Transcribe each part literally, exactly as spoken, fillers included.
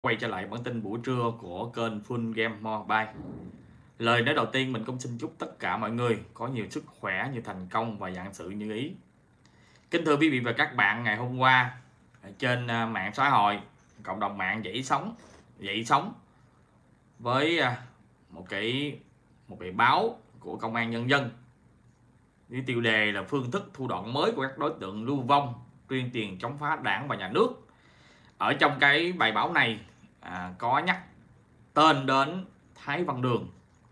Quay trở lại bản tin buổi trưa của kênh Full Game Mobile. Lời nói đầu tiên mình cũng xin chúc tất cả mọi người có nhiều sức khỏe, nhiều thành công và vạn sự như ý. Kính thưa quý vị và các bạn, ngày hôm qua trên mạng xã hội, cộng đồng mạng dậy sóng, dậy sóng với một cái một cái báo của Công an Nhân dân với tiêu đề là phương thức thủ đoạn mới của các đối tượng lưu vong tuyên truyền chống phá đảng và nhà nước. Ở trong cái bài báo này à, có nhắc tên đến Thái Văn Đường,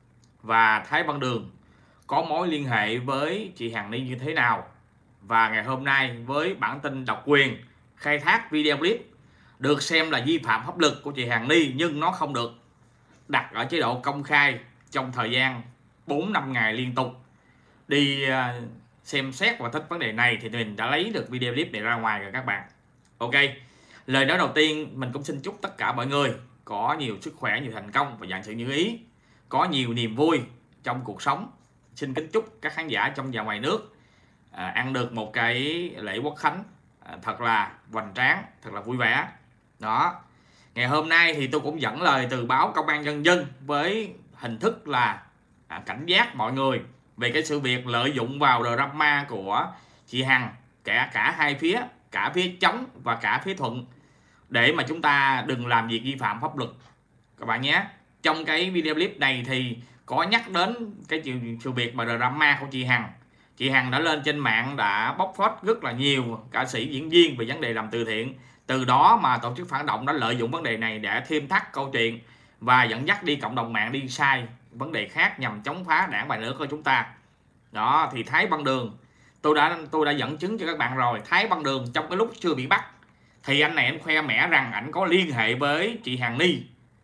và Thái Văn Đường có mối liên hệ với chị Hằng Ni như thế nào. Và ngày hôm nay với bản tin độc quyền khai thác video clip được xem là vi phạm pháp luật của chị Hằng Ni, nhưng nó không được đặt ở chế độ công khai trong thời gian bốn năm ngày liên tục đi xem xét và thích vấn đề này, thì mình đã lấy được video clip này ra ngoài rồi các bạn. Ok, lời nói đầu tiên mình cũng xin chúc tất cả mọi người có nhiều sức khỏe, nhiều thành công và vạn sự như ý, có nhiều niềm vui trong cuộc sống. Xin kính chúc các khán giả trong và ngoài nước à, ăn được một cái lễ Quốc Khánh à, thật là hoành tráng, thật là vui vẻ. Đó, ngày hôm nay thì tôi cũng dẫn lời từ báo Công an Nhân dân với hình thức là à, cảnh giác mọi người về cái sự việc lợi dụng vào drama của chị Hằng, cả cả hai phía, cả phía chống và cả phía thuận, để mà chúng ta đừng làm việc vi phạm pháp luật các bạn nhé. Trong cái video clip này thì có nhắc đến cái sự việc mà drama của chị Hằng. Chị Hằng đã lên trên mạng đã bóc phốt rất là nhiều ca sĩ diễn viên về vấn đề làm từ thiện, từ đó mà tổ chức phản động đã lợi dụng vấn đề này để thêm thắt câu chuyện và dẫn dắt đi cộng đồng mạng đi sai vấn đề khác nhằm chống phá đảng và nhà nước của chúng ta. Đó thì Thái Văn Đường, tôi đã tôi đã dẫn chứng cho các bạn rồi. Thái Văn Đường trong cái lúc chưa bị bắt thì anh này anh khoe mẽ rằng ảnh có liên hệ với chị Hằng Ni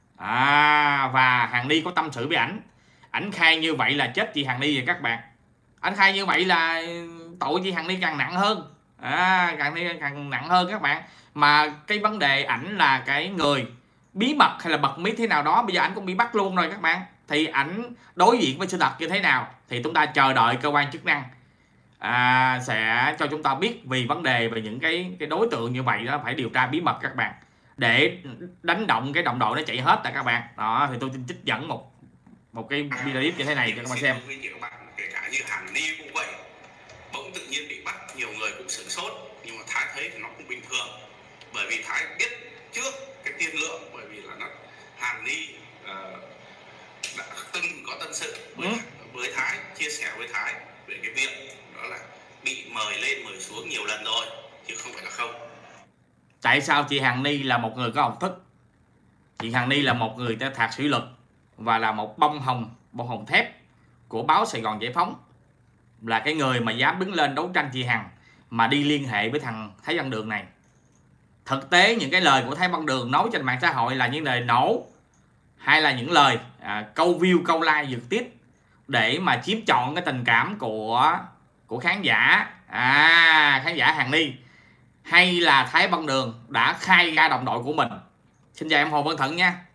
à, và Hằng Ni có tâm sự với ảnh. Ảnh khai như vậy là chết chị Hằng Ni rồi các bạn. Ảnh khai như vậy là tội chị Hằng Ni càng nặng hơn à, càng Ni càng nặng hơn các bạn. Mà cái vấn đề ảnh là cái người bí mật hay là bật mí thế nào đó, bây giờ ảnh cũng bị bắt luôn rồi các bạn. Thì ảnh đối diện với sự thật như thế nào thì chúng ta chờ đợi cơ quan chức năng à, sẽ cho chúng ta biết. Vì vấn đề về những cái cái đối tượng như vậy đó phải điều tra bí mật các bạn, để đánh động cái đồng đội nó chạy hết tại các bạn. Đó thì tôi xin trích dẫn một một cái video clip như thế này cho các bạn xem. Kể cả như Hằng Ni cũng vậy, bỗng tự nhiên bị bắt, nhiều người cũng sửng sốt, nhưng mà Thái thấy thì nó cũng bình thường, bởi vì Thái biết trước cái tiên lượng, bởi vì là nó Hằng Ni uh, đã từng có tâm sự với, ừ. với Thái, chia sẻ với Thái về cái việc đó là bị mời lên mời xuống nhiều lần rồi, chứ không phải là không. Tại sao chị Hằng Ni là một người có học thức? Chị Hằng Ni là một người thạc sĩ luật và là một bông hồng bông hồng thép của báo Sài Gòn Giải Phóng, là cái người mà dám đứng lên đấu tranh chị Hằng mà đi liên hệ với thằng Thái Văn Đường này. Thực tế những cái lời của Thái Văn Đường nói trên mạng xã hội là những lời nổ, hay là những lời à, câu view câu like giật tiếp để mà chiếm trọn cái tình cảm của của khán giả à, khán giả Hằng Ni, hay là Thái Văn Đường đã khai ra đồng đội của mình? Xin chào em Hồ Văn Thận nha.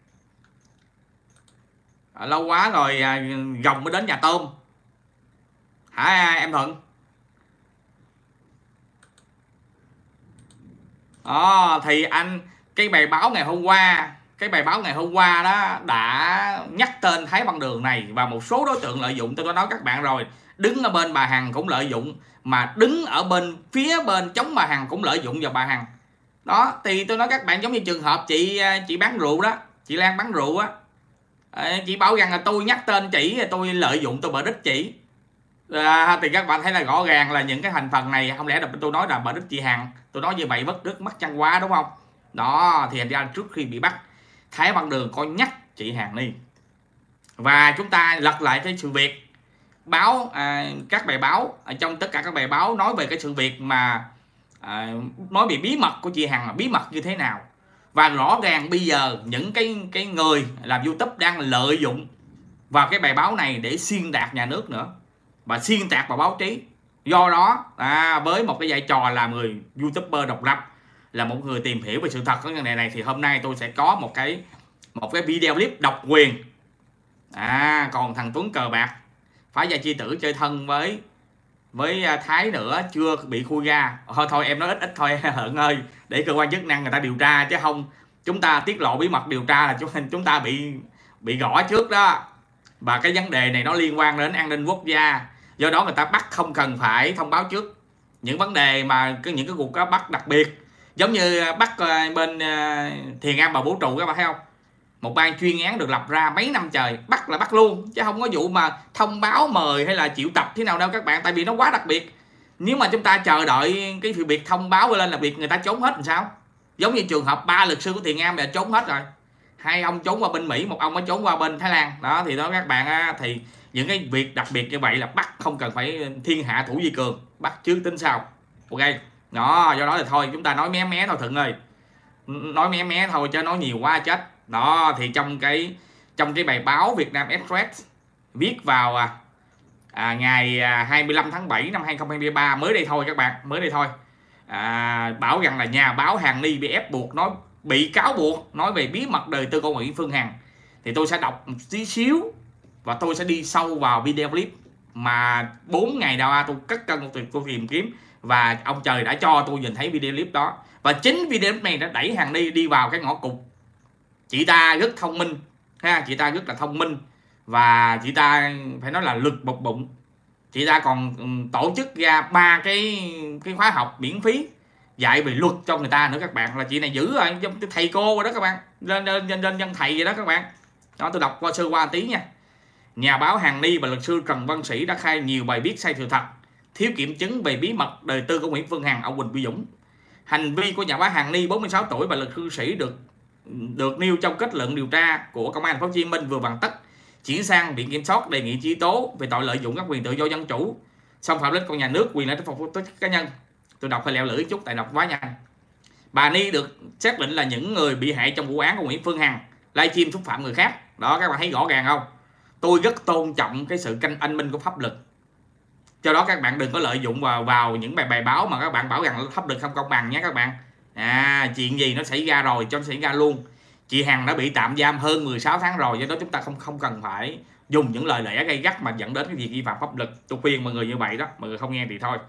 À, lâu quá rồi à, gồng mới đến nhà tôm hả em Thuận? Đó, thì anh cái bài báo ngày hôm qua cái bài báo ngày hôm qua đó đã nhắc tên Thái Văn Đường này và một số đối tượng lợi dụng. Tôi có nói các bạn rồi, đứng ở bên bà Hằng cũng lợi dụng, mà đứng ở bên phía bên chống bà Hằng cũng lợi dụng vào bà Hằng. Đó thì tôi nói các bạn, giống như trường hợp chị chị bán rượu đó, chị Lan bán rượu á, chị bảo rằng là tôi nhắc tên chị, tôi lợi dụng, tôi bợ đích chị à, thì các bạn thấy là rõ ràng là những cái thành phần này không lẽ là tôi nói là bợ đích chị Hằng, tôi nói như vậy mất rất mất chăng quá, đúng không? Đó thì thành ra trước khi bị bắt, Thái Văn Đường có nhắc chị Hằng Ni. Và chúng ta lật lại cái sự việc báo à, các bài báo ở trong tất cả các bài báo nói về cái sự việc mà à, nói về bí mật của chị Hằng là bí mật như thế nào. Và rõ ràng bây giờ những cái cái người làm YouTube đang lợi dụng vào cái bài báo này để xuyên tạc nhà nước nữa, và xuyên tạc vào báo chí. Do đó à, với một cái vai trò là người YouTuber độc lập, là một người tìm hiểu về sự thật của vấn đề này, thì hôm nay tôi sẽ có một cái một cái video clip độc quyền. À, còn thằng Tuấn cờ bạc phá gia chi tử chơi thân với với Thái nữa chưa bị khui ra. Thôi thôi em nói ít ít thôi Hận ơi, để cơ quan chức năng người ta điều tra, chứ không chúng ta tiết lộ bí mật điều tra là chúng chúng ta bị bị gõ trước đó. Và cái vấn đề này nó liên quan đến an ninh quốc gia, do đó người ta bắt không cần phải thông báo trước những vấn đề mà những cái cuộc bắt đặc biệt, giống như bắt bên Thiền Am Bà Vũ Trụ, các bạn thấy không, một ban chuyên án được lập ra mấy năm trời, bắt là bắt luôn, chứ không có vụ mà thông báo mời hay là chịu tập thế nào đâu các bạn, tại vì nó quá đặc biệt. Nếu mà chúng ta chờ đợi cái việc thông báo lên là việc người ta trốn hết làm sao? Giống như trường hợp ba luật sư của Thiền Am là trốn hết rồi, hai ông trốn qua bên Mỹ, một ông mới trốn qua bên Thái Lan đó. Thì đó các bạn á, thì những cái việc đặc biệt như vậy là bắt không cần phải thiên hạ thủ vi cường, bắt trước tính sau. Ok đó, do đó thì thôi chúng ta nói mé mé thôi Thuận ơi, nói mé mé thôi cho nói nhiều quá chết. Đó thì trong cái trong cái bài báo Việt Nam Express viết vào à, à, ngày hai mươi lăm tháng bảy năm hai không hai ba, mới đây thôi các bạn, mới đây thôi, à, bảo rằng là nhà báo Hàn Ni bị ép buộc nói bị cáo buộc nói về bí mật đời tư của Nguyễn Phương Hằng. Thì tôi sẽ đọc một tí xíu và tôi sẽ đi sâu vào video clip mà bốn ngày qua tôi cất cân tôi tìm kiếm, và ông trời đã cho tôi nhìn thấy video clip đó. Và chính video clip này đã đẩy Hàn Ni đi vào cái ngõ cụt. Chị ta rất thông minh ha, chị ta rất là thông minh, và chị ta phải nói là lực bộc bụng. Chị ta còn tổ chức ra ba cái cái khóa học miễn phí dạy về luật cho người ta nữa các bạn. Là chị này dữ rồi, giống thầy cô rồi đó các bạn, lên lên lên lên dân thầy vậy đó các bạn. Đó tôi đọc qua sơ qua tí nha. Nhà báo Hàn Ni và luật sư Trần Văn Sĩ đã khai nhiều bài viết sai sự thật, thiếu kiểm chứng về bí mật đời tư của Nguyễn Phương Hằng, ông Huỳnh Uy Dũng. Hành vi của nhà báo Hàn Ni bốn mươi sáu tuổi và luật sư Sĩ được được nêu trong kết luận điều tra của Công an Thành phố Hồ Chí Minh vừa hoàn tất, chuyển sang viện kiểm soát đề nghị truy tố về tội lợi dụng các quyền tự do dân chủ, xâm phạm đến con nhà nước, quyền lợi ích phục tổ chức cá nhân. Tôi đọc hơi lẹo lưỡi chút tại đọc quá nhanh. Bà Ni được xác định là những người bị hại trong vụ án của Nguyễn Phương Hằng livestream xúc phạm người khác. Đó các bạn thấy rõ ràng không? Tôi rất tôn trọng cái sự canh anh minh của pháp luật. Do đó các bạn đừng có lợi dụng vào vào những bài bài báo mà các bạn bảo rằng pháp luật không công bằng nhé các bạn. À, chuyện gì nó xảy ra rồi cho nó xảy ra luôn. Chị Hằng đã bị tạm giam hơn mười sáu tháng rồi, do đó chúng ta không không cần phải dùng những lời lẽ gay gắt mà dẫn đến cái việc vi phạm pháp luật. Tôi khuyên mọi người như vậy đó, mọi người không nghe thì thôi.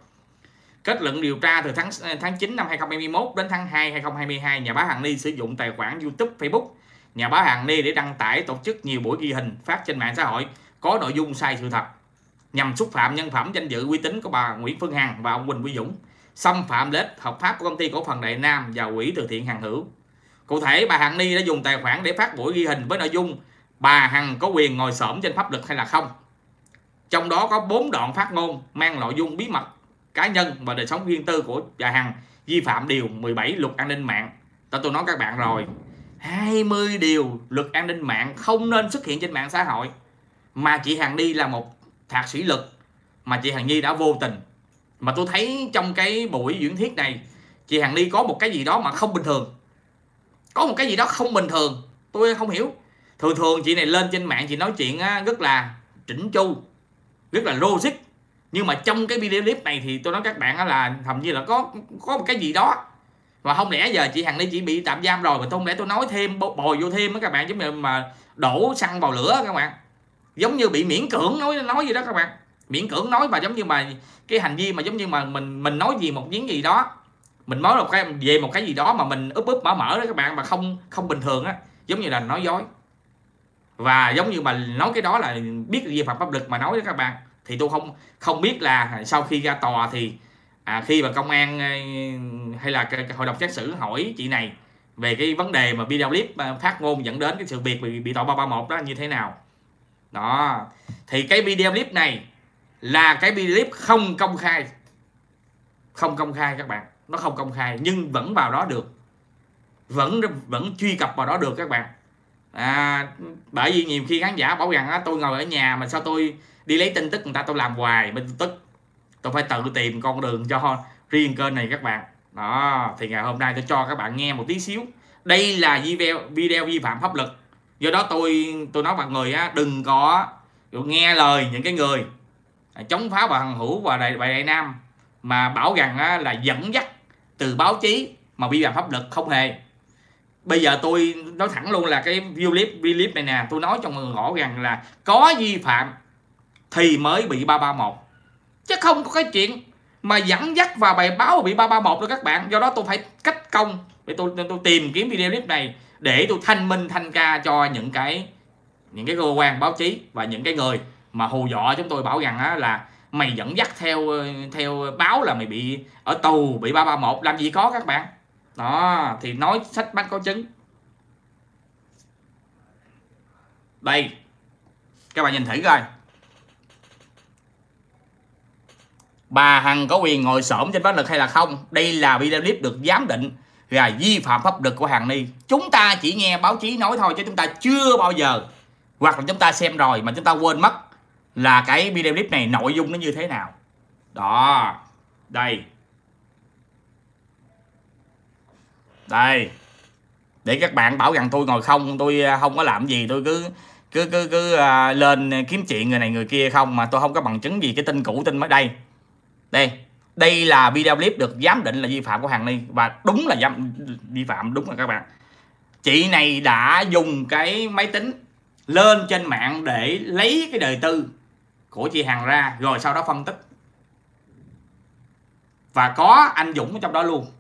Kết luận điều tra từ tháng tháng chín năm hai không hai mốt đến tháng hai hai không hai hai, nhà báo Hàn Ni sử dụng tài khoản YouTube, Facebook nhà báo Hàn Ni để đăng tải tổ chức nhiều buổi ghi hình phát trên mạng xã hội có nội dung sai sự thật, nhằm xúc phạm nhân phẩm, danh dự, uy tín của bà Nguyễn Phương Hằng và ông Huỳnh Uy Dũng, xâm phạm lợi ích hợp pháp của công ty cổ phần Đại Nam và quỹ từ thiện Hằng Hữu. Cụ thể, bà Hàn Ni đã dùng tài khoản để phát buổi ghi hình với nội dung bà Hằng có quyền ngồi xổm trên pháp luật hay là không. Trong đó có bốn đoạn phát ngôn mang nội dung bí mật cá nhân và đời sống riêng tư của bà Hằng, vi phạm điều mười bảy luật an ninh mạng. Tôi tôi nói các bạn rồi, hai mươi điều luật an ninh mạng không nên xuất hiện trên mạng xã hội. Mà chị Hàn Ni là một thạc sĩ luật mà chị Hàn Ni đã vô tình. Mà tôi thấy trong cái buổi diễn thuyết này, chị Hàn Ni có một cái gì đó mà không bình thường. Có một cái gì đó không bình thường, tôi không hiểu. Thường thường chị này lên trên mạng chị nói chuyện rất là chỉnh chu, rất là logic. Nhưng mà trong cái video clip này thì tôi nói các bạn là thậm chí là có có một cái gì đó. Và không lẽ giờ chị Hàn Ni chỉ bị tạm giam rồi mà tôi không lẽ tôi nói thêm bồi vô thêm đó các bạn, giống như mà đổ xăng vào lửa các bạn. Giống như bị miễn cưỡng nói nói gì đó các bạn. Miễn cưỡng nói, và giống như mà cái hành vi mà giống như mà mình mình nói gì một miếng gì đó, mình nói một cái về một cái gì đó mà mình úp úp mở mở đó các bạn, mà không không bình thường á, giống như là nói dối. Và giống như mà nói cái đó là biết vi phạm pháp luật mà nói đó các bạn. Thì tôi không không biết là sau khi ra tòa thì à, khi mà công an hay là hội đồng xét xử hỏi chị này về cái vấn đề mà video clip phát ngôn dẫn đến cái sự việc bị bị tội ba ba mốt đó như thế nào. Đó thì cái video clip này là cái video clip không công khai, không công khai các bạn, nó không công khai nhưng vẫn vào đó được, vẫn vẫn truy cập vào đó được các bạn. À, bởi vì nhiều khi khán giả bảo rằng á, tôi ngồi ở nhà mà sao tôi đi lấy tin tức người ta tôi làm hoài bên tin tức, tôi phải tự tìm con đường cho riêng kênh này các bạn. Đó thì ngày hôm nay tôi cho các bạn nghe một tí xíu. Đây là video video vi phạm pháp luật, do đó tôi tôi nói mọi người á, đừng có nghe lời những cái người chống phá bà Hằng Hữu và đại, đại Nam mà bảo rằng á, là dẫn dắt từ báo chí mà vi phạm pháp luật. Không hề. Bây giờ tôi nói thẳng luôn là cái video clip, video clip này nè, tôi nói cho mọi người rõ rằng là có vi phạm thì mới bị ba ba mốt, chứ không có cái chuyện mà dẫn dắt vào bài báo bị ba ba mốt đâu các bạn. Do đó tôi phải cách công để tôi tôi tìm kiếm video clip này để tôi thanh minh thanh ca cho những cái những cái cơ quan báo chí và những cái người mà hù dọa chúng tôi, bảo rằng á, là mày dẫn dắt theo theo báo là mày bị ở tù, bị ba ba một, làm gì có các bạn. Đó, thì nói sách bánh có trứng. Đây, các bạn nhìn thử coi. Bà Hằng có quyền ngồi xổm trên pháp luật hay là không? Đây là video clip được giám định là vi phạm pháp luật của Hằng Ni. Chúng ta chỉ nghe báo chí nói thôi, chứ chúng ta chưa bao giờ, hoặc là chúng ta xem rồi mà chúng ta quên mất là cái video clip này nội dung nó như thế nào. Đó, đây. Đây. Để các bạn bảo rằng tôi ngồi không, tôi không có làm gì, tôi cứ cứ cứ cứ uh, lên kiếm chuyện người này người kia không, mà tôi không có bằng chứng gì. Cái tin cũ tin mới đây. Đây, đây là video clip được giám định là vi phạm của Hằng Ni, và đúng là giám, vi phạm đúng rồi các bạn. Chị này đã dùng cái máy tính lên trên mạng để lấy cái đời tư của chị Hằng ra, rồi sau đó phân tích. Và có anh Dũng ở trong đó luôn.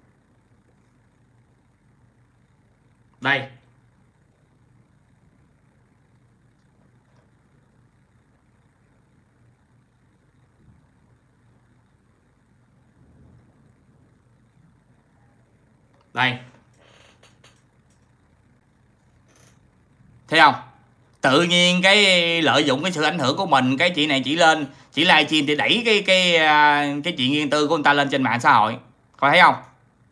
Đây. Đây. Thấy không? Tự nhiên cái lợi dụng cái sự ảnh hưởng của mình, cái chị này chỉ lên, chỉ livestream thì đẩy cái cái cái chuyện riêng tư của người ta lên trên mạng xã hội. Có thấy không?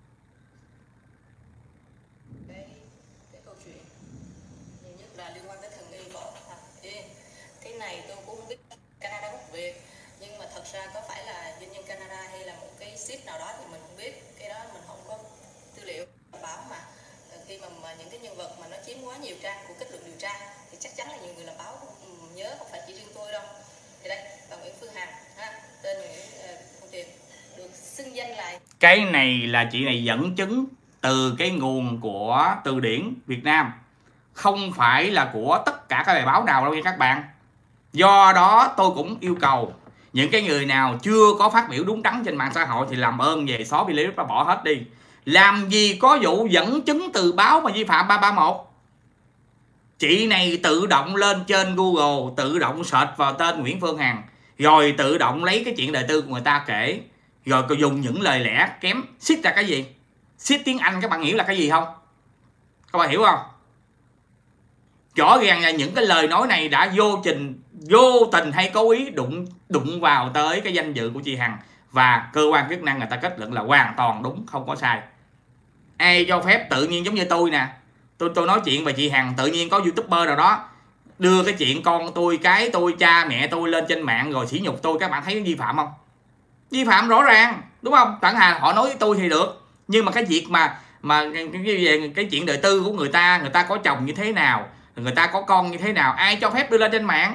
Cái, cái câu chuyện nhiều nhất là liên quan tới thần y bỏ thật yên. Cái này tôi cũng không biết Canada gốc Việt, nhưng mà thật ra có phải là doanh nhân Canada hay là một cái ship nào đó thì mình không biết. Cái đó mình không có tư liệu báo mà. Khi mà, mà những cái nhân vật mà nó chiếm quá nhiều trang của kết luận điều tra thì chắc chắn là nhiều người làm báo nhớ, không phải chỉ riêng tôi đâu. Thì đây, bà Nguyễn Phương Hằng, ha, tên Nguyễn Phương Tiền, được xưng danh lại. Cái này là chị này dẫn chứng từ cái nguồn của Từ điển Việt Nam, không phải là của tất cả các bài báo nào đâu nha các bạn. Do đó tôi cũng yêu cầu những cái người nào chưa có phát biểu đúng đắn trên mạng xã hội thì làm ơn về xóa video clip và bỏ hết đi. Làm gì có vụ dẫn chứng từ báo mà vi phạm ba ba một. Chị này tự động lên trên Google, tự động search vào tên Nguyễn Phương Hằng, rồi tự động lấy cái chuyện đời tư của người ta kể, rồi cô dùng những lời lẽ kém. Xít ra cái gì? Xít tiếng Anh các bạn hiểu là cái gì không? Các bạn hiểu không? Rõ ràng là những cái lời nói này đã vô tình, vô tình hay cố ý đụng đụng vào tới cái danh dự của chị Hằng, và cơ quan chức năng người ta kết luận là hoàn toàn đúng, không có sai. Ai cho phép tự nhiên giống như tôi nè, tôi tôi nói chuyện về chị Hằng, tự nhiên có YouTuber nào đó đưa cái chuyện con tôi, cái tôi, cha mẹ tôi lên trên mạng rồi sỉ nhục tôi, các bạn thấy vi phạm không? Vi phạm rõ ràng, đúng không? Chẳng hạn họ nói với tôi thì được, nhưng mà cái việc mà mà cái, cái chuyện đời tư của người ta, người ta có chồng như thế nào, người ta có con như thế nào, ai cho phép đưa lên trên mạng?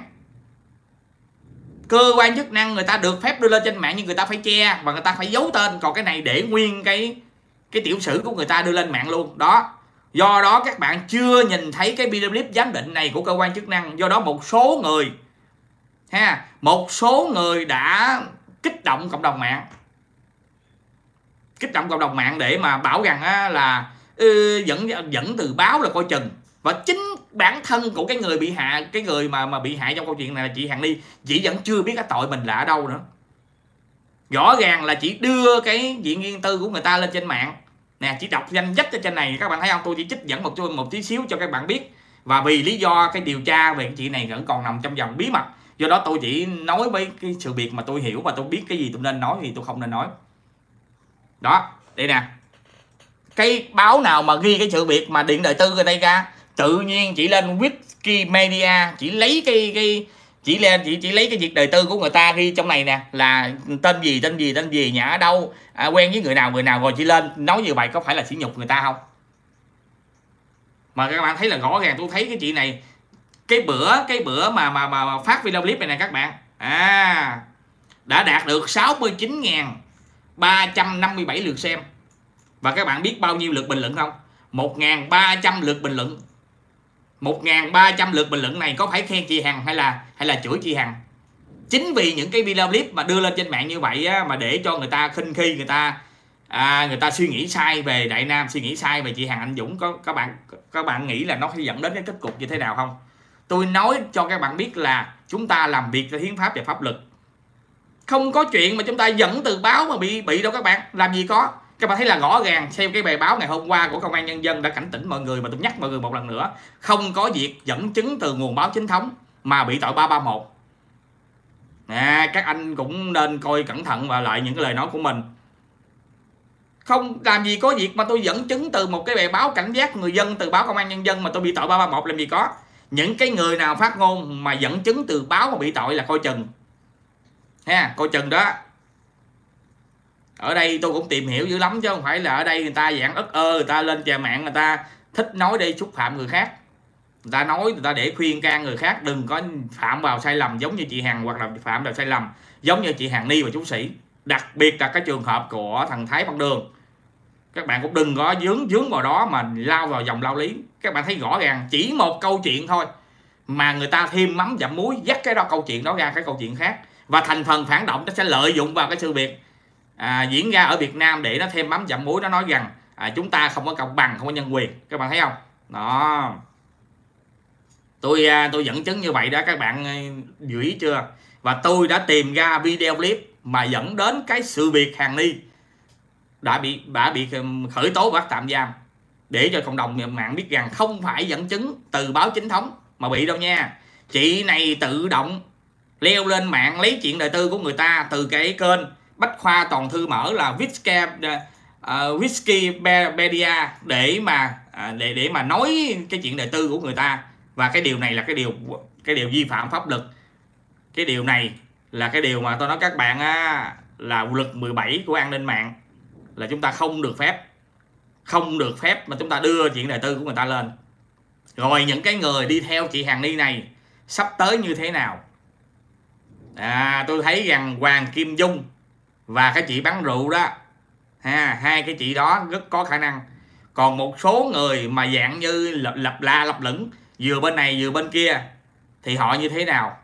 Cơ quan chức năng người ta được phép đưa lên trên mạng, nhưng người ta phải che và người ta phải giấu tên. Còn cái này để nguyên cái cái tiểu sử của người ta đưa lên mạng luôn đó. Do đó các bạn chưa nhìn thấy cái video clip giám định này của cơ quan chức năng. Do đó một số người ha, một số người đã kích động cộng đồng mạng, kích động cộng đồng mạng để mà bảo rằng á, là ừ, dẫn dẫn từ báo là coi chừng. Và chính bản thân của cái người bị hại, cái người mà mà bị hại trong câu chuyện này là chị Hằng Ni, chị vẫn chưa biết cái tội mình là ở đâu nữa. Rõ ràng là chỉ đưa cái chuyện riêng tư của người ta lên trên mạng nè, chỉ đọc danh sách ở trên này, các bạn thấy không? Tôi chỉ trích dẫn một một tí xíu cho các bạn biết. Và vì lý do cái điều tra về cái chuyện này vẫn còn nằm trong vòng bí mật, do đó tôi chỉ nói với cái sự việc mà tôi hiểu và tôi biết cái gì tôi nên nói thì tôi không nên nói. Đó, đây nè, cái báo nào mà ghi cái sự việc mà điện đời tư người ta ra, tự nhiên chỉ lên Wikimedia, chỉ lấy cái cái chỉ lên chỉ chỉ lấy cái việc đời tư của người ta ghi trong này nè, là tên gì tên gì tên gì, nhà ở đâu, à, quen với người nào người nào, rồi chỉ lên nói như vậy, có phải là sỉ nhục người ta không? Mà các bạn thấy là rõ ràng, tôi thấy cái chị này cái bữa cái bữa mà mà mà phát video clip này nè các bạn, à đã đạt được sáu mươi chín nghìn ba trăm năm mươi bảy lượt xem. Và các bạn biết bao nhiêu lượt bình luận không? một nghìn ba trăm lượt bình luận. một nghìn ba trăm lượt bình luận này có phải khen chị Hằng hay là hay là chửi chị Hằng? Chính vì những cái video clip mà đưa lên trên mạng như vậy á, mà để cho người ta khinh khi, người ta à, người ta suy nghĩ sai về Đại Nam, suy nghĩ sai về chị Hằng Anh Dũng, có các bạn các bạn nghĩ là nó sẽ dẫn đến cái kết cục như thế nào không? Tôi nói cho các bạn biết là chúng ta làm việc theo hiến pháp và pháp luật, không có chuyện mà chúng ta dẫn từ báo mà bị bị đâu các bạn, làm gì có. Các bạn thấy là rõ ràng, xem cái bài báo ngày hôm qua của Công an Nhân dân đã cảnh tỉnh mọi người, mà tôi nhắc mọi người một lần nữa, không có việc dẫn chứng từ nguồn báo chính thống mà bị tội ba ba mốt. À, các anh cũng nên coi cẩn thận và lại những cái lời nói của mình. Không làm gì có việc mà tôi dẫn chứng từ một cái bài báo cảnh giác người dân, từ báo Công an Nhân dân mà tôi bị tội ba ba mốt, làm gì có. Những cái người nào phát ngôn mà dẫn chứng từ báo mà bị tội là coi chừng ha, coi chừng đó. Ở đây tôi cũng tìm hiểu dữ lắm, chứ không phải là ở đây người ta dạng ức ơ, người ta lên trang mạng người ta thích nói để xúc phạm người khác, người ta nói người ta để khuyên can người khác đừng có phạm vào sai lầm giống như chị Hằng, hoặc là phạm vào sai lầm giống như chị Hằng Ni và chú Sĩ. Đặc biệt là cái trường hợp của thằng Thái Văn Đường, các bạn cũng đừng có dướng dướng vào đó mà lao vào dòng lao lý. Các bạn thấy rõ ràng chỉ một câu chuyện thôi mà người ta thêm mắm dặm muối, dắt cái đó câu chuyện đó ra cái câu chuyện khác, và thành phần phản động nó sẽ lợi dụng vào cái sự việc à, diễn ra ở Việt Nam để nó thêm mắm dặm muối, nó nói rằng à, chúng ta không có công bằng, không có nhân quyền. Các bạn thấy không? Đó, tôi tôi dẫn chứng như vậy đó, các bạn lưu ý chưa? Và tôi đã tìm ra video clip mà dẫn đến cái sự việc Hằng Ni đã bị đã bị khởi tố bắt tạm giam, để cho cộng đồng mạng biết rằng không phải dẫn chứng từ báo chính thống mà bị đâu nha. Chị này tự động leo lên mạng lấy chuyện đời tư của người ta từ cái kênh Bách Khoa Toàn Thư Mở là Whisky uh, Wikipedia để mà uh, để để mà nói cái chuyện đời tư của người ta. Và cái điều này là cái điều cái điều vi phạm pháp luật. Cái điều này là cái điều mà tôi nói các bạn á, là luật mười bảy của an ninh mạng, là chúng ta không được phép không được phép mà chúng ta đưa chuyện đời tư của người ta lên. Rồi những cái người đi theo chị Hằng Ni này sắp tới như thế nào? À, tôi thấy rằng Hoàng Kim Dung và cái chị bán rượu đó ha, hai cái chị đó rất có khả năng. Còn một số người mà dạng như lập, lập la lập lửng vừa bên này vừa bên kia thì họ như thế nào?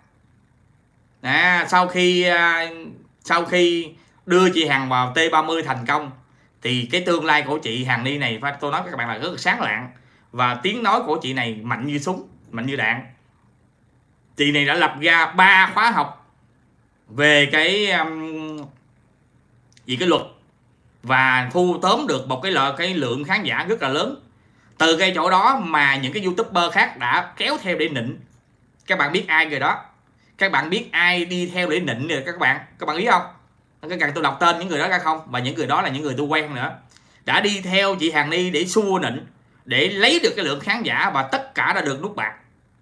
À, sau khi sau khi đưa chị Hằng vào T ba mươi thành công thì cái tương lai của chị Hằng Ni này, tôi nói các bạn là rất là sáng lạng, và tiếng nói của chị này mạnh như súng, mạnh như đạn. Chị này đã lập ra ba khóa học về cái um, gì cái luật, và thu tóm được một cái lợi cái lượng khán giả rất là lớn. Từ cái chỗ đó mà những cái YouTuber khác đã kéo theo để nịnh. Các bạn biết ai rồi đó? Các bạn biết ai đi theo để nịnh rồi các bạn? Các bạn biết không? Các bạn tôi đọc tên những người đó ra không? Và những người đó là những người tôi quen nữa. Đã đi theo chị Hằng Ni để xua nịnh, để lấy được cái lượng khán giả, và tất cả đã được nút bạc.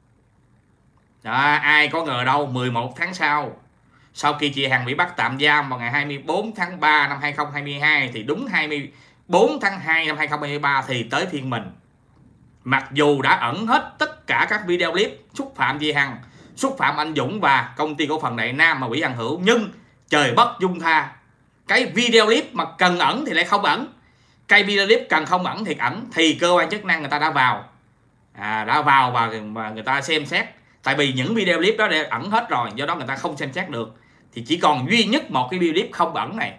Đó, ai có ngờ đâu mười một tháng sau, sau khi chị Hằng bị bắt tạm giam vào ngày hai mươi tư tháng ba năm hai nghìn không trăm hai mươi hai, thì đúng hai mươi tư tháng hai năm hai nghìn không trăm hai mươi ba thì tới phiên mình. Mặc dù đã ẩn hết tất cả các video clip xúc phạm chị Hằng, xúc phạm anh Dũng và công ty cổ phần Đại Nam mà Quỹ Hằng Hữu, nhưng trời bất dung tha. Cái video clip mà cần ẩn thì lại không ẩn, cái video clip cần không ẩn thì ẩn, thì cơ quan chức năng người ta đã vào à, đã vào và, và người ta xem xét. Tại vì những video clip đó để ẩn hết rồi, do đó người ta không xem xét được, thì chỉ còn duy nhất một cái video clip không ẩn này.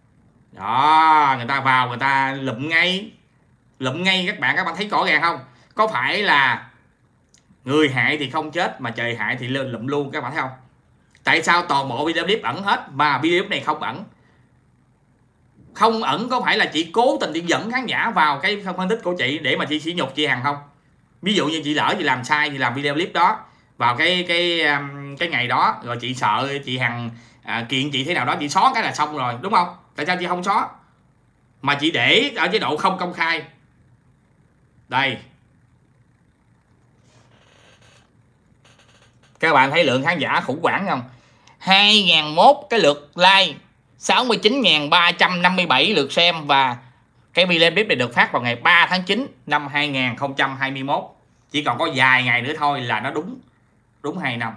Đó, người ta vào người ta lụm ngay, lụm ngay các bạn. Các bạn thấy rõ ràng không? Có phải là người hại thì không chết mà trời hại thì lên lụm luôn, các bạn thấy không? Tại sao toàn bộ video clip ẩn hết mà video clip này không ẩn? Không ẩn có phải là chị cố tình đi dẫn khán giả vào cái phân tích của chị để mà chị sỉ nhục chị Hằng không? Ví dụ như chị lỡ chị làm sai, chị làm video clip đó vào cái cái cái ngày đó, rồi chị sợ chị Hằng à, kiện chị thế nào đó, chị xóa cái là xong rồi, đúng không? Tại sao chị không xóa mà chị để ở chế độ không công khai? Đây, các bạn thấy lượng khán giả khủng hoảng không? hai nghìn mốt cái lượt like, sáu mươi chín nghìn ba trăm năm mươi bảy lượt xem, và cái video clip này được phát vào ngày ba tháng chín năm hai nghìn không trăm hai mươi mốt. Chỉ còn có vài ngày nữa thôi là nó đúng đúng hai năm.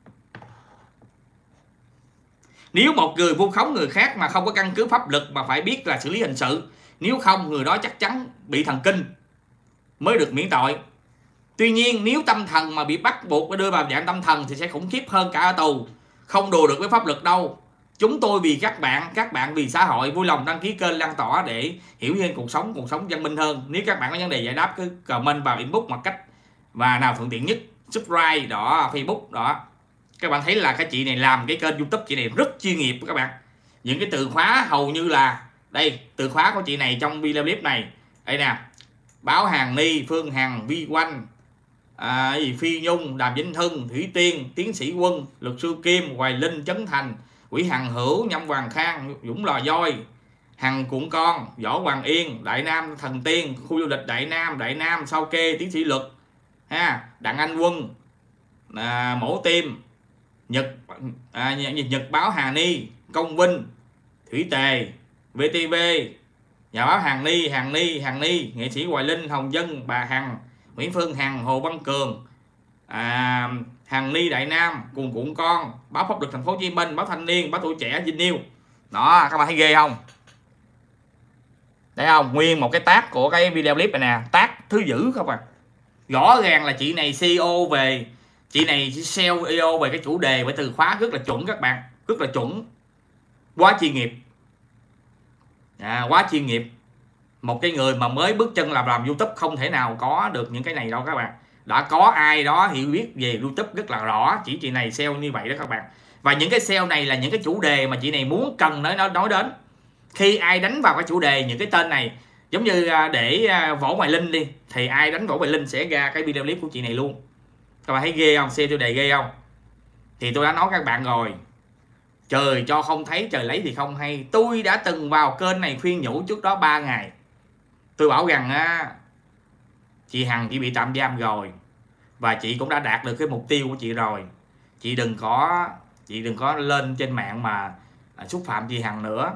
Nếu một người vu khống người khác mà không có căn cứ pháp luật mà phải biết là xử lý hình sự, nếu không người đó chắc chắn bị thần kinh mới được miễn tội. Tuy nhiên nếu tâm thần mà bị bắt buộc phải đưa vào dạng tâm thần thì sẽ khủng khiếp hơn cả ở tù. Không đùa được với pháp luật đâu. Chúng tôi vì các bạn, các bạn vì xã hội, vui lòng đăng ký kênh lan tỏa để hiểu hơn cuộc sống, cuộc sống văn minh hơn. Nếu các bạn có vấn đề giải đáp cứ comment vào inbox một cách và nào thuận tiện nhất. Subscribe đó, Facebook đó. Các bạn thấy là cái chị này làm cái kênh YouTube chị này rất chuyên nghiệp các bạn. Những cái từ khóa hầu như là đây, từ khóa của chị này trong video clip này. Đây nè. Báo Hàn Ni, Phương Hằng, Vi Oanh, à, Phi Nhung, Đàm Vĩnh Hưng, Thủy Tiên, Tiến sĩ Quân, Luật sư Kim, Hoài Linh, Trấn Thành, Quỷ Hằng Hữu, Nhâm Hoàng Khang, Dũng Lò Voi, Hằng Cuộn Con, Võ Hoàng Yên, Đại Nam Thần Tiên, khu du lịch Đại Nam, Đại Nam Sao Kê, Tiến sĩ Luật, ha, Đặng Anh Quân, à, Mổ Tim, Nhật à, Nhật Báo Hà Ni, Công Vinh, Thủy Tề, vê tê vê, Nhà báo Hàn Ni, Hàn Ni, Hàn Ni, nghệ sĩ Hoài Linh, Hồng Dân, bà Hằng, Nguyễn Phương Hằng, Hồ Văn Cường, à, Hàn Ni Đại Nam, Cuồn Cuộn Con, báo Pháp Luật Thành phố Hồ Chí Minh, báo Thanh Niên, báo Tuổi Trẻ, Vinh News. Đó, các bạn thấy ghê không? Thấy không? Nguyên một cái tag của cái video clip này nè, tag thứ dữ không à. Rõ ràng là chị này xê e ô về, chị này sale e o về cái chủ đề với từ khóa rất là chuẩn các bạn, rất là chuẩn, quá chuyên nghiệp. À, quá chuyên nghiệp. Một cái người mà mới bước chân làm làm YouTube không thể nào có được những cái này đâu các bạn. Đã có ai đó hiểu biết về YouTube rất là rõ, chỉ chị này sale như vậy đó các bạn. Và những cái sale này là những cái chủ đề mà chị này muốn cần nói nói đến. Khi ai đánh vào cái chủ đề những cái tên này, giống như để Võ Hoài Linh đi, thì ai đánh Võ Hoài Linh sẽ ra cái video clip của chị này luôn. Các bạn thấy ghê không? Sale chủ đề ghê không? Thì tôi đã nói các bạn rồi, trời cho không thấy trời lấy thì không hay. Tôi đã từng vào kênh này khuyên nhủ trước đó ba ngày. Tôi bảo rằng á, chị Hằng chỉ bị tạm giam rồi, và chị cũng đã đạt được cái mục tiêu của chị rồi. Chị đừng có chị đừng có lên trên mạng mà xúc phạm chị Hằng nữa.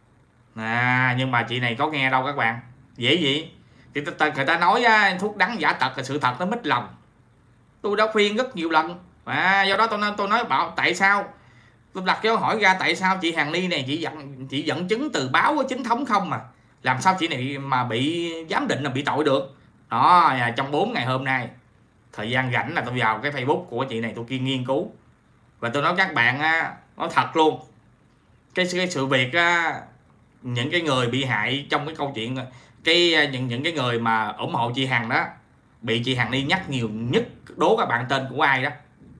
À, nhưng mà chị này có nghe đâu các bạn. Dễ gì? Thì người ta nói á, thuốc đắng giả tật là sự thật nó mít lòng. Tôi đã khuyên rất nhiều lần. À, do đó tôi nói, tôi nói bảo tại sao tôi đặt câu hỏi ra, tại sao chị Hàn Ni này chị dẫn chị dẫn chứng từ báo của chính thống không mà làm sao chị này mà bị giám định là bị tội được. Đó, trong bốn ngày hôm nay thời gian rảnh là tôi vào cái Facebook của chị này tôi kiên nghiên cứu, và tôi nói các bạn á, nói thật luôn, cái, cái sự việc á, những cái người bị hại trong cái câu chuyện, cái những những cái người mà ủng hộ chị Hằng đó bị chị Hàn Ni nhắc nhiều nhất. Đố các bạn tên của ai đó?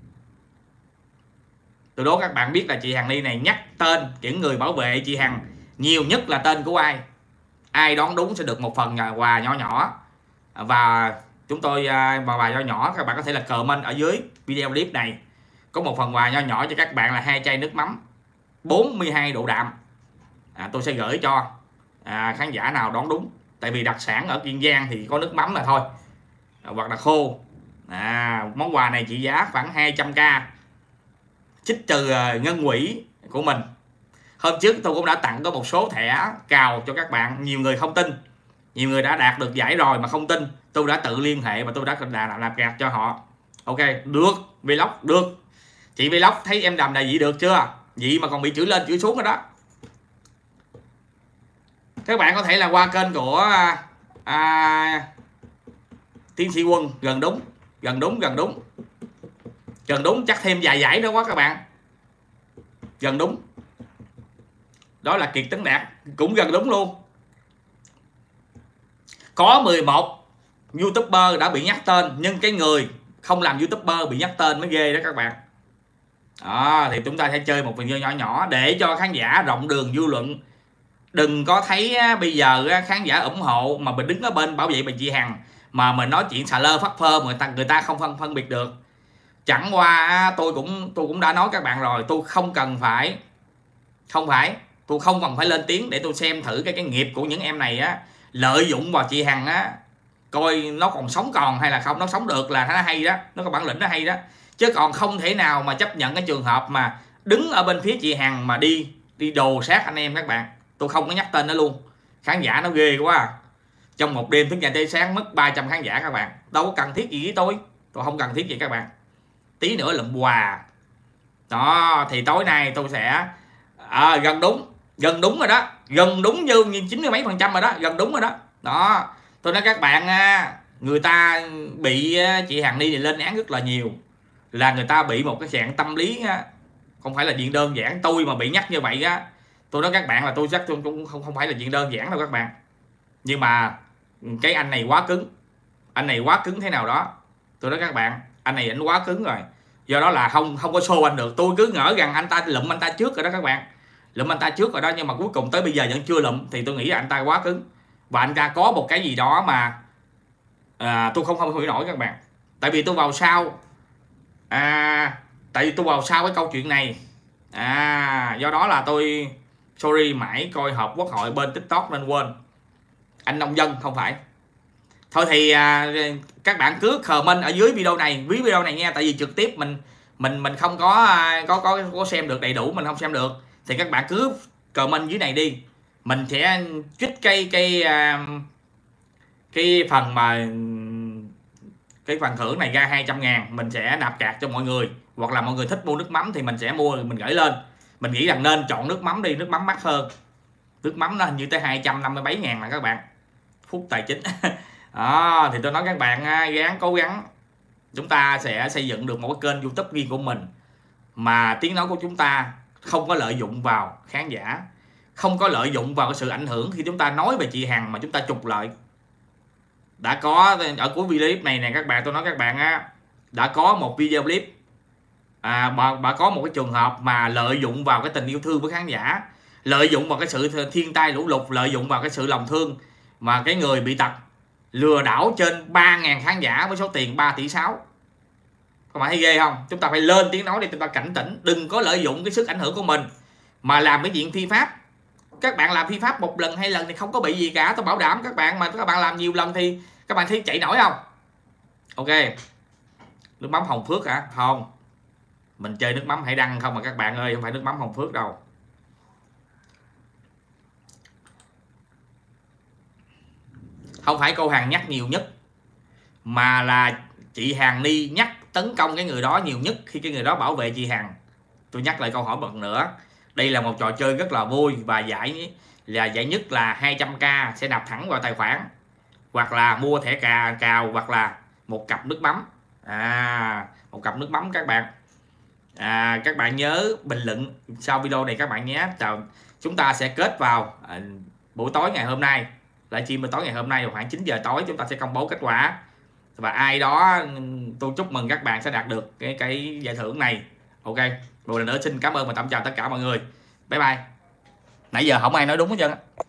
Tôi đố các bạn biết là chị Hàn Ni này nhắc tên những người bảo vệ chị Hằng nhiều nhất là tên của ai? Ai đoán đúng sẽ được một phần quà nhỏ nhỏ. Và chúng tôi và quà nhỏ nhỏ các bạn có thể là comment ở dưới video clip này. Có một phần quà nhỏ nhỏ cho các bạn là hai chai nước mắm bốn mươi hai độ đạm. À, tôi sẽ gửi cho à, khán giả nào đoán đúng. Tại vì đặc sản ở Kiên Giang thì có nước mắm là thôi, à, hoặc là khô. À, món quà này trị giá khoảng hai trăm k, trích trừ uh, ngân quỹ của mình. Hôm trước tôi cũng đã tặng có một số thẻ cào cho các bạn. Nhiều người không tin, nhiều người đã đạt được giải rồi mà không tin. Tôi đã tự liên hệ và tôi đã làm, làm gạt cho họ. Ok, được, vlog được. Chị vlog thấy em đầm này vậy được chưa? Vậy mà còn bị chửi lên chửi xuống rồi đó. Các bạn có thể là qua kênh của à, Tiến sĩ Quân. Gần đúng, gần đúng, gần đúng. Gần đúng, chắc thêm vài giải nữa quá các bạn. Gần đúng. Đó là Kiệt Tấn Đạt, cũng gần đúng luôn. Có mười một YouTuber đã bị nhắc tên, nhưng cái người không làm YouTuber bị nhắc tên mới ghê đó các bạn. Đó, thì chúng ta sẽ chơi một video nhỏ nhỏ để cho khán giả rộng đường dư luận. Đừng có thấy bây giờ khán giả ủng hộ mà mình đứng ở bên bảo vệ bà chị Hằng mà mình nói chuyện xà lơ phát phơ, người ta người ta không phân phân biệt được. Chẳng qua tôi cũng tôi cũng đã nói các bạn rồi, tôi không cần phải không phải tôi không cần phải lên tiếng để tôi xem thử cái cái nghiệp của những em này á, lợi dụng vào chị Hằng á, coi nó còn sống còn hay là không. Nó sống được là nó hay đó, nó có bản lĩnh nó hay đó, chứ còn không thể nào mà chấp nhận cái trường hợp mà đứng ở bên phía chị Hằng mà đi đi đồ sát anh em các bạn. Tôi không có nhắc tên nó luôn. Khán giả nó ghê quá. Trong một đêm thức dậy tới sáng mất ba trăm khán giả các bạn. Đâu có cần thiết gì với tôi. Tôi không cần thiết gì các bạn. Tí nữa lụm quà. Đó, thì tối nay tôi sẽ à, gần đúng. Gần đúng rồi đó. Gần đúng như chín mươi mấy phần trăm rồi đó. Gần đúng rồi đó. Đó, tôi nói các bạn, người ta bị chị Hằng Ni lên án rất là nhiều. Là người ta bị một cái dạng tâm lý không phải là chuyện đơn giản. Tôi mà bị nhắc như vậy á, tôi nói các bạn là tôi chắc tôi cũng không không phải là chuyện đơn giản đâu các bạn. Nhưng mà cái anh này quá cứng, anh này quá cứng thế nào đó. Tôi nói các bạn, anh này anh quá cứng rồi, do đó là không không có show anh được. Tôi cứ ngỡ rằng anh ta lụm anh ta trước rồi đó các bạn, lụm anh ta trước rồi đó, nhưng mà cuối cùng tới bây giờ vẫn chưa lụm, thì tôi nghĩ là anh ta quá cứng và anh ta có một cái gì đó mà à, tôi không không hiểu nổi các bạn. Tại vì tôi vào sau à, tại vì tôi vào sau cái câu chuyện này à, do đó là tôi sorry mãi coi họp quốc hội bên TikTok nên quên. Anh nông dân không phải. Thôi thì à, các bạn cứ comment ở dưới video này, dưới video này nghe, tại vì trực tiếp mình mình mình không có có có có xem được đầy đủ, mình không xem được, thì các bạn cứ comment dưới này đi, mình sẽ trích cái cái cái phần mà cái phần thưởng này ra hai trăm ngàn, mình sẽ nạp cạc cho mọi người, hoặc là mọi người thích mua nước mắm thì mình sẽ mua, mình gửi lên. Mình nghĩ rằng nên chọn nước mắm đi, nước mắm mắc hơn, nước mắm nó hình như tới hai trăm năm mươi bảy ngàn là các bạn. Phúc Tài Chính. Đó, thì tôi nói các bạn gắng cố gắng, chúng ta sẽ xây dựng được một cái kênh YouTube riêng của mình, mà tiếng nói của chúng ta không có lợi dụng vào khán giả, không có lợi dụng vào cái sự ảnh hưởng khi chúng ta nói về chị Hằng mà chúng ta trục lợi. Đã có ở cuối video clip này nè các bạn, tôi nói các bạn á, đã có một video clip à, bà, bà có một cái trường hợp mà lợi dụng vào cái tình yêu thương với khán giả, lợi dụng vào cái sự thiên tai lũ lụt, lợi dụng vào cái sự lòng thương mà cái người bị tật, lừa đảo trên ba nghìn khán giả với số tiền ba tỷ sáu. Các bạn thấy ghê không? Chúng ta phải lên tiếng nói để chúng ta cảnh tỉnh, đừng có lợi dụng cái sức ảnh hưởng của mình mà làm cái chuyện phi pháp. Các bạn làm phi pháp một lần hai lần thì không có bị gì cả, tôi bảo đảm các bạn. Mà các bạn làm nhiều lần thì các bạn thấy chạy nổi không? Ok. Nước mắm Hồng Phước hả? Không, mình chơi nước mắm Hải Đăng không mà các bạn ơi, không phải nước mắm Hồng Phước đâu. Không phải cô Hằng nhắc nhiều nhất, mà là chị Hằng Ni nhắc tấn công cái người đó nhiều nhất khi cái người đó bảo vệ chị Hằng. Tôi nhắc lại câu hỏi một lần nữa, đây là một trò chơi rất là vui, và giải là giải nhất là hai trăm k sẽ nạp thẳng vào tài khoản, hoặc là mua thẻ cà cào, hoặc là một cặp nước mắm. À, một cặp nước mắm các bạn. À, các bạn nhớ bình luận sau video này các bạn nhé. Chào, chúng ta sẽ kết vào à, buổi tối ngày hôm nay, livestream buổi tối ngày hôm nay khoảng chín giờ tối chúng ta sẽ công bố kết quả, và ai đó tôi chúc mừng các bạn sẽ đạt được cái cái giải thưởng này. Ok, một lần nữa xin cảm ơn và tạm chào tất cả mọi người. Bye bye. Nãy giờ không ai nói đúng hết trơn á.